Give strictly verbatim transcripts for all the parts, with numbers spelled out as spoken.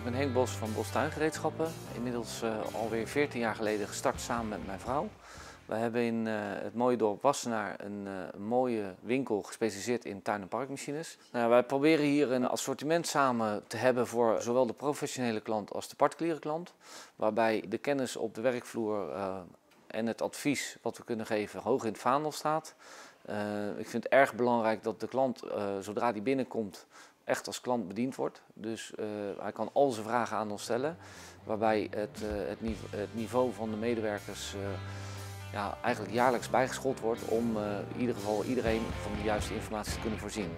Ik ben Henk Bos van Bos Tuingereedschappen. Inmiddels uh, alweer veertien jaar geleden gestart samen met mijn vrouw. We hebben in uh, het mooie dorp Wassenaar een, uh, een mooie winkel gespecialiseerd in tuin- en parkmachines. Nou, wij proberen hier een assortiment samen te hebben voor zowel de professionele klant als de particuliere klant. Waarbij de kennis op de werkvloer uh, en het advies wat we kunnen geven hoog in het vaandel staat. Uh, ik vind het erg belangrijk dat de klant, uh, zodra die binnenkomt, echt als klant bediend wordt. Dus uh, hij kan al zijn vragen aan ons stellen. Waarbij het, uh, het, niveau, het niveau van de medewerkers uh, ja, eigenlijk jaarlijks bijgeschoold wordt om uh, in ieder geval iedereen van de juiste informatie te kunnen voorzien.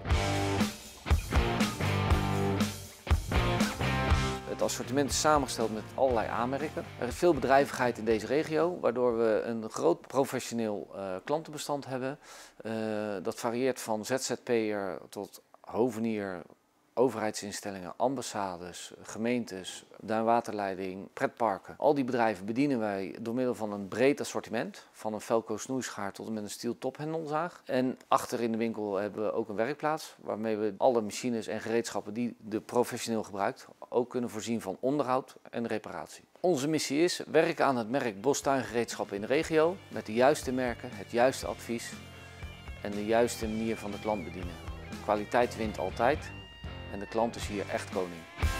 Het assortiment is samengesteld met allerlei aanmerken. Er is veel bedrijvigheid in deze regio, waardoor we een groot professioneel uh, klantenbestand hebben. Uh, dat varieert van Z Z P'er tot hovenier, overheidsinstellingen, ambassades, gemeentes, duinwaterleiding, pretparken. Al die bedrijven bedienen wij door middel van een breed assortiment, van een Velco snoeischaar tot en met een Stihl tophendelzaag. En achter in de winkel hebben we ook een werkplaats waarmee we alle machines en gereedschappen die de professioneel gebruikt ook kunnen voorzien van onderhoud en reparatie. Onze missie is werken aan het merk Bos Tuingereedschappen in de regio met de juiste merken, het juiste advies en de juiste manier van de klant bedienen. Kwaliteit wint altijd en de klant is hier echt koning.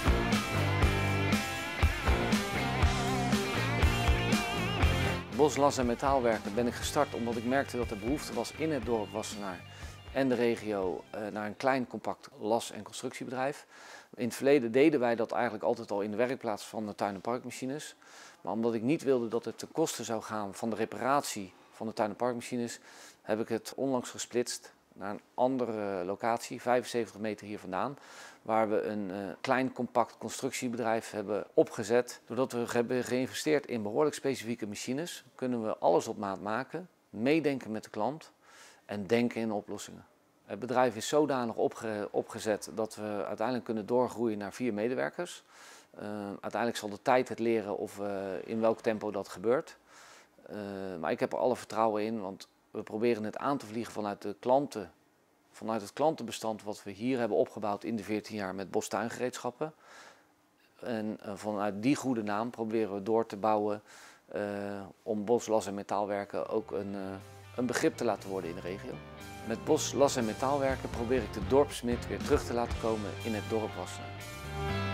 Bos las- en metaalwerken ben ik gestart omdat ik merkte dat er behoefte was in het dorp Wassenaar en de regio uh, naar een klein compact las- en constructiebedrijf. In het verleden deden wij dat eigenlijk altijd al in de werkplaats van de tuin- en parkmachines. Maar omdat ik niet wilde dat het ten koste zou gaan van de reparatie van de tuin- en parkmachines, heb ik het onlangs gesplitst naar een andere locatie, vijfenzeventig meter hier vandaan, waar we een uh, klein compact constructiebedrijf hebben opgezet. Doordat we hebben geïnvesteerd in behoorlijk specifieke machines, kunnen we alles op maat maken, meedenken met de klant en denken in oplossingen. Het bedrijf is zodanig opge opgezet dat we uiteindelijk kunnen doorgroeien naar vier medewerkers. Uh, uiteindelijk zal de tijd het leren of uh, in welk tempo dat gebeurt. Uh, maar ik heb er alle vertrouwen in, want we proberen het aan te vliegen vanuit de klanten, vanuit het klantenbestand wat we hier hebben opgebouwd in de veertien jaar met Bos Tuingereedschappen. En uh, vanuit die goede naam proberen we door te bouwen uh, om Bos Las- en Metaalwerken ook een, uh, een begrip te laten worden in de regio. Met Bos Las- en Metaalwerken probeer ik de dorpssmid weer terug te laten komen in het dorp Wassenaar.